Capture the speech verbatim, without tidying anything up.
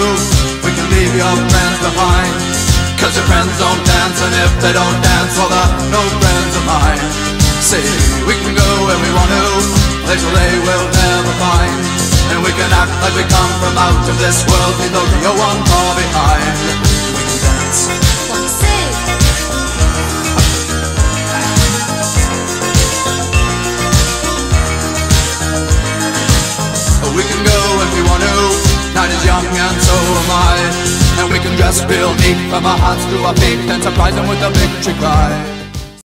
we can leave your friends behind. Cause your friends don't dance, and if they don't dance, well they're no friends of mine. See, we can go where we want to, places they will never find. And we can act like we come from out of this world, leave the real one far behind. We can dance. What you say? We can go if we want to, night is young and so am I. And we can dress real neat from our hearts to our feet and surprise them with a victory cry.